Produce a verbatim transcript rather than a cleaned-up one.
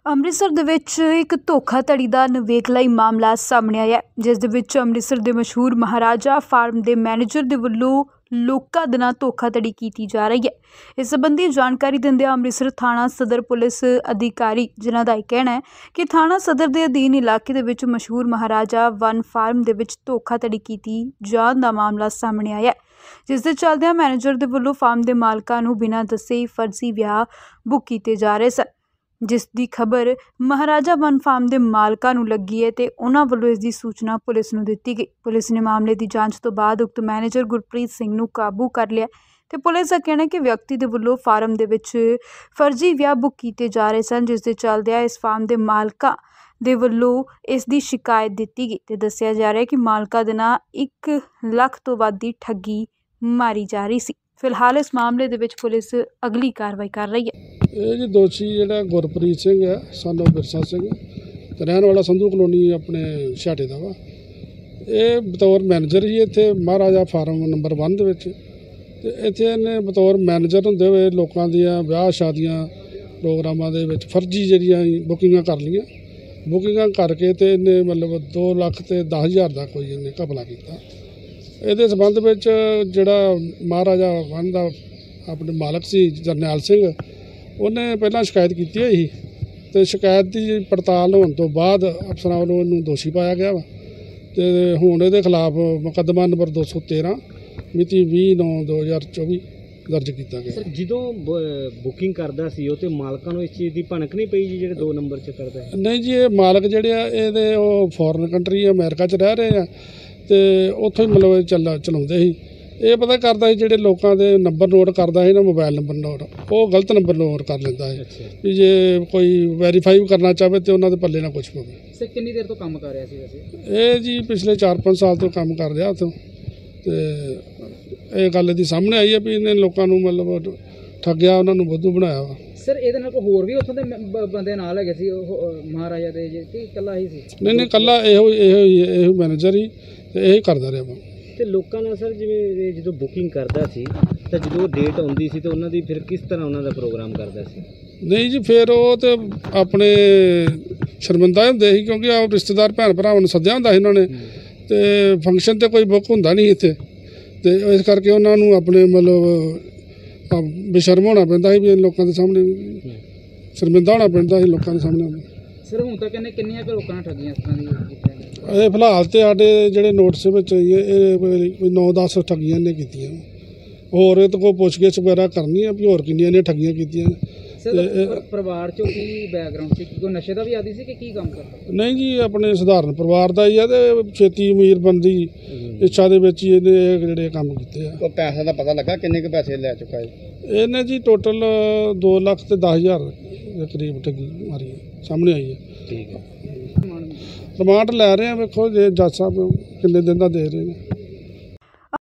ਅੰਮ੍ਰਿਤਸਰ ਦੇ ਵਿੱਚ ਇੱਕ ਧੋਖਾਧੜੀ ਦਾ ਨਵੇਕਲਾ ਮਾਮਲਾ ਸਾਹਮਣੇ ਆਇਆ, ਜਿਸ ਦੇ ਵਿੱਚ ਅੰਮ੍ਰਿਤਸਰ ਦੇ ਮਸ਼ਹੂਰ ਮਹਾਰਾਜਾ ਫਾਰਮ ਦੇ ਮੈਨੇਜਰ ਦੇ ਵੱਲੋਂ ਲੋਕਾਂ ਦੇ ਨਾਲ ਧੋਖਾਧੜੀ ਕੀਤੀ ਜਾ ਰਹੀ ਹੈ। ਇਸ ਸੰਬੰਧੀ ਜਾਣਕਾਰੀ ਦਿੰਦਿਆਂ ਅੰਮ੍ਰਿਤਸਰ ਥਾਣਾ ਸਦਰ ਪੁਲਿਸ ਅਧਿਕਾਰੀ, ਜਿਨ੍ਹਾਂ ਦਾ ਇਹ ਕਹਿਣਾ ਹੈ ਕਿ ਥਾਣਾ ਸਦਰ ਦੇ ਅਧੀਨ ਇਲਾਕੇ ਦੇ ਵਿੱਚ ਮਸ਼ਹੂਰ ਮਹਾਰਾਜਾ ਵਨ ਫਾਰਮ ਦੇ ਵਿੱਚ ਧੋਖਾਧੜੀ ਕੀਤੀ ਜਾਣ ਦਾ ਮਾਮਲਾ ਸਾਹਮਣੇ ਆਇਆ ਹੈ, ਜਿਸ ਦੇ ਚੱਲਦਿਆਂ ਮੈਨੇਜਰ ਦੇ ਵੱਲੋਂ ਫਾਰਮ ਦੇ ਮਾਲਕਾਂ ਨੂੰ ਬਿਨਾਂ ਦੱਸੇ ਫਰਜ਼ੀ ਵਿਆਹ ਬੁੱਕ ਕੀਤੇ ਜਾ ਰਹੇ ਸਨ, ਜਿਸ ਦੀ ਖਬਰ ਮਹਾਰਾਜਾ ਵਨ ਫਾਰਮ ਦੇ ਮਾਲਕਾਂ ਨੂੰ ਲੱਗੀ ਹੈ ਤੇ ਉਹਨਾਂ ਵੱਲੋਂ ਇਸ ਦੀ ਸੂਚਨਾ ਪੁਲਿਸ ਨੂੰ ਦਿੱਤੀ ਗਈ। ਪੁਲਿਸ ਨੇ ਮਾਮਲੇ ਦੀ ਜਾਂਚ ਤੋਂ ਬਾਅਦ ਉਕਤ ਮੈਨੇਜਰ ਗੁਰਪ੍ਰੀਤ ਸਿੰਘ ਨੂੰ ਕਾਬੂ ਕਰ ਲਿਆ ਤੇ ਪੁਲਿਸ ਦਾ ਕਹਿਣਾ ਹੈ ਕਿ ਵਿਅਕਤੀ ਦੇ ਵੱਲੋਂ ਫਾਰਮ ਦੇ ਵਿੱਚ ਫਰਜ਼ੀ ਵਿਆਹ ਬੁੱਕ ਕੀਤੇ ਜਾ ਰਹੇ ਸਨ, ਜਿਸ ਦੇ ਚੱਲਦਿਆਂ ਇਸ ਫਾਰਮ ਦੇ ਮਾਲਕਾਂ ਦੇ ਵੱਲੋਂ ਇਸ ਦੀ ਸ਼ਿਕਾਇਤ ਦਿੱਤੀ ਗਈ ਤੇ ਦੱਸਿਆ ਜਾ ਰਿਹਾ ਹੈ ਕਿ ਮਾਲਕਾਂ ਦੇ ਨਾਲ ਇੱਕ ਲੱਖ ਤੋਂ ਵੱਧ ਦੀ ਠੱਗੀ ਮਾਰੀ ਜਾ ਰਹੀ ਸੀ। ਫਿਲਹਾਲ ਇਸ ਮਾਮਲੇ ਦੇ ਵਿੱਚ ਪੁਲਿਸ ਅਗਲੀ ਕਾਰਵਾਈ ਕਰ ਰਹੀ ਹੈ। ਇਹ ਜੀ ਦੋਸ਼ੀ ਜਿਹੜਾ ਗੁਰਪ੍ਰੀਤ ਸਿੰਘ ਹੈ, ਸਾਨੂੰ ਬਿਰਸਾ ਸਿੰਘ ਤੇ ਰਹਿਣ ਵਾਲਾ ਸੰਧੂ ਕਲੋਨੀ ਆਪਣੇ ਛਾਟੇ ਦਾ ਵਾ। ਇਹ ਬਤੌਰ ਮੈਨੇਜਰ ਹੀ ਇੱਥੇ ਮਹਾਰਾਜਾ ਫਾਰਮ ਨੰਬਰ ਇੱਕ ਦੇ ਵਿੱਚ, ਤੇ ਇੱਥੇ ਇਹਨੇ ਬਤੌਰ ਮੈਨੇਜਰ ਹੁੰਦੇ ਹੋਏ ਲੋਕਾਂ ਦੀਆਂ ਵਿਆਹ ਸ਼ਾਦੀਆਂ ਪ੍ਰੋਗਰਾਮਾਂ ਦੇ ਵਿੱਚ ਫਰਜ਼ੀ ਜਿਹੜੀਆਂ ਬੁਕਿੰਗਾਂ ਕਰ ਲਈਆਂ। ਬੁਕਿੰਗਾਂ ਕਰਕੇ ਤੇ ਇਹਨੇ ਮਤਲਬ ਦੋ ਲੱਖ ਤੇ ਦਸ ਹਜ਼ਾਰ ਦਾ ਕੋਈ ਇਹਨੇ ਘਪਲਾ ਕੀਤਾ। ਇਹਦੇ ਸੰਬੰਧ ਵਿੱਚ ਜਿਹੜਾ ਮਹਾਰਾਜਾ ਵਨ ਦਾ ਆਪਣੇ ਮਾਲਕ ਸੀ ਜਰਨੈਲ ਸਿੰਘ, ਉਹਨੇ ਪਹਿਲਾਂ ਸ਼ਿਕਾਇਤ ਕੀਤੀ ਹੋਈ ਸੀ ਅਤੇ ਸ਼ਿਕਾਇਤ ਦੀ ਪੜਤਾਲ ਹੋਣ ਤੋਂ ਬਾਅਦ ਅਫਸਰਾਂ ਵੱਲੋਂ ਇਹਨੂੰ ਦੋਸ਼ੀ ਪਾਇਆ ਗਿਆ ਵਾ ਅਤੇ ਹੁਣ ਇਹਦੇ ਖਿਲਾਫ ਮੁਕੱਦਮਾ ਨੰਬਰ ਦੋ ਸੌ ਤੇਰ੍ਹਾਂ ਮਿਤੀ ਵੀਹ ਨੌਂ ਦੋ ਹਜ਼ਾਰ ਚੌਵੀ ਦਰਜ ਕੀਤਾ ਗਿਆ। ਸਰ, ਜਦੋਂ ਬੁਕਿੰਗ ਕਰਦਾ ਸੀ ਉਹ ਤੇ ਮਾਲਕਾਂ ਨੂੰ ਇਸ ਚੀਜ਼ ਦੀ ਭਣਕ ਨਹੀਂ ਪਈ ਜੀ, ਜਿਹੜੇ ਦੋ ਨੰਬਰ 'ਚ ਕਰਦਾ? ਨਹੀਂ ਜੀ, ਇਹ ਮਾਲਕ ਜਿਹੜੇ ਆ ਇਹਦੇ ਉਹ ਫੋਰਨ ਕੰਟਰੀ ਅਮਰੀਕਾ 'ਚ ਰਹਿ ਰਹੇ ਆ ਅਤੇ ਉੱਥੋਂ ਹੀ ਮਤਲਬ ਚੱਲ ਚਲਾਉਂਦੇ ਸੀ। ਇਹ ਪਤਾ ਕਰਦਾ ਸੀ ਜਿਹੜੇ ਲੋਕਾਂ ਦੇ ਨੰਬਰ ਨੋਟ ਕਰਦਾ ਸੀ ਨਾ, ਮੋਬਾਈਲ ਨੰਬਰ ਨੋਟ, ਉਹ ਗਲਤ ਨੰਬਰ ਨੋਟ ਕਰ ਲੈਂਦਾ ਹੈ ਵੀ ਜੇ ਕੋਈ ਵੈਰੀਫਾਈ ਕਰਨਾ ਚਾਹਵੇ ਤਾਂ ਉਹਨਾਂ ਦੇ ਪੱਲੇ ਨਾ ਕੁਛ ਪਵੇ। ਸਰ, ਕਿੰਨੀ ਦੇਰ ਤੋਂ ਕੰਮ ਕਰ ਰਿਹਾ ਸੀ ਵੈਸੇ? ਇਹ ਜੀ ਪਿਛਲੇ ਚਾਰ ਪੰਜ ਸਾਲ ਤੋਂ ਕੰਮ ਕਰ ਰਿਹਾ ਉੱਥੋਂ, ਅਤੇ ਇਹ ਗੱਲ ਦੀ ਸਾਹਮਣੇ ਆਈ ਹੈ ਵੀ ਇਹਨੇ ਲੋਕਾਂ ਨੂੰ ਮਤਲਬ ਠੱਗਿਆ, ਉਹਨਾਂ ਨੂੰ ਬੁੱਧੂ ਬਣਾਇਆ ਵਾ। ਸਰ, ਇਹਦੇ ਨਾਲ ਕੋਈ ਹੋਰ ਵੀ ਉੱਥੋਂ ਦੇ ਬੰਦੇ ਨਾਲ ਹੈਗੇ ਸੀ ਉਹ ਮਹਾਰਾਜਾ ਦੇ ਜੀ, ਕਿ ਇਕੱਲਾ ਹੀ ਸੀ? ਨਹੀਂ ਨਹੀਂ, ਇਕੱਲਾ ਇਹੋ ਇਹੋ ਇਹੋ ਮੈਨੇਜਰ ਹੀ ਅਤੇ ਇਹ ਕਰਦਾ ਰਿਹਾ ਵਾ। ਅਤੇ ਲੋਕਾਂ ਨਾਲ ਸਰ ਜਿਵੇਂ ਜਦੋਂ ਬੁਕਿੰਗ ਕਰਦਾ ਸੀ ਤਾਂ ਜਦੋਂ ਡੇਟ ਆਉਂਦੀ ਸੀ ਤਾਂ ਉਹਨਾਂ ਦੀ ਫਿਰ ਕਿਸ ਤਰ੍ਹਾਂ ਉਹਨਾਂ ਦਾ ਪ੍ਰੋਗਰਾਮ ਕਰਦਾ ਸੀ? ਨਹੀਂ ਜੀ, ਫਿਰ ਉਹ ਤਾਂ ਆਪਣੇ ਸ਼ਰਮਿੰਦਾ ਹੁੰਦੇ ਸੀ, ਕਿਉਂਕਿ ਆਪ ਰਿਸ਼ਤੇਦਾਰ ਭੈਣ ਭਰਾਵਾਂ ਨੂੰ ਸੱਦਿਆ ਹੁੰਦਾ ਸੀ ਉਹਨਾਂ ਨੇ, ਅਤੇ ਫੰਕਸ਼ਨ 'ਤੇ ਕੋਈ ਬੁੱਕ ਹੁੰਦਾ ਨਹੀਂ ਇੱਥੇ, ਅਤੇ ਇਸ ਕਰਕੇ ਉਹਨਾਂ ਨੂੰ ਆਪਣੇ ਮਤਲਬ ਬੇਸ਼ਰਮ ਹੋਣਾ ਪੈਂਦਾ ਸੀ ਵੀ ਲੋਕਾਂ ਦੇ ਸਾਹਮਣੇ, ਸ਼ਰਮਿੰਦਾ ਹੋਣਾ ਪੈਂਦਾ ਸੀ ਲੋਕਾਂ ਦੇ ਸਾਹਮਣੇ। ਸਰ, ਹੁਣ ਤੱਕ ਇਹਨੇ ਕਿੰਨੀਆਂ ਕੁ ਲੋਕਾਂ ਨਾਲ ਠੱਗੀਆਂ ਇਸ ਤਰ੍ਹਾਂ ਦੀਆਂ? ਇਹ ਫਿਲਹਾਲ ਤਾਂ ਸਾਡੇ ਜਿਹੜੇ ਨੋਟਿਸ ਵਿੱਚ ਇਹ ਕੋਈ ਨੌ ਦਸ ਠੱਗੀਆਂ ਨੇ ਕੀਤੀਆਂ। ਹੋਰ ਇਹਦੇ ਕੋਲ ਪੁੱਛਗਿੱਛ ਵਗੈਰਾ ਕਰਨੀ ਆ ਵੀ ਹੋਰ ਕਿੰਨੀਆਂ ਨੇ ਠੱਗੀਆਂ ਕੀਤੀਆਂ। ਸਰ, ਪਰਿਵਾਰ 'ਚੋਂ ਕੀ ਬੈਕਗਰਾਊਂਡ ਸੀ? ਕੋਈ ਨਸ਼ੇ ਦਾ ਵੀ ਆਦੀ ਸੀ ਕਿ ਕੀ ਕੰਮ ਕਰਦਾ? ਨਹੀਂ ਜੀ, ਆਪਣੇ ਸਧਾਰਨ ਪਰਿਵਾਰ ਦਾ ਹੀ ਆ ਅਤੇ ਛੇਤੀ ਅਮੀਰ ਬਣਦੀ ਇੱਛਾ ਦੇ ਵਿੱਚ ਹੀ ਇਹਨੇ ਜਿਹੜੇ ਕੰਮ ਕੀਤੇ ਆ। ਕੋਈ ਪੈਸੇ ਦਾ ਪਤਾ ਲੱਗਾ ਕਿੰਨੇ ਕੁ ਪੈਸੇ ਲੈ ਚੁੱਕਾ ਹੈ ਇਹਨੇ ਜੀ? ਟੋਟਲ ਦੋ ਲੱਖ ਤੇ ਦਸ ਹਜ਼ਾਰ ਦੇ ਕਰੀਬ ਠੱਗੀ ਮਾਰੀ ਸਾਹਮਣੇ ਆਈ ਹੈ। ਠੀਕ ਹੈ। ਰਿਮਾਂਡ ਲੈ ਰਹੇ ਆ, ਵੇਖੋ ਜੇ ਜੱਜ ਸਾਹਿਬ ਕਿੰਨੇ ਦਿਨ ਦਾ ਦੇ ਰਹੇ ਨੇ।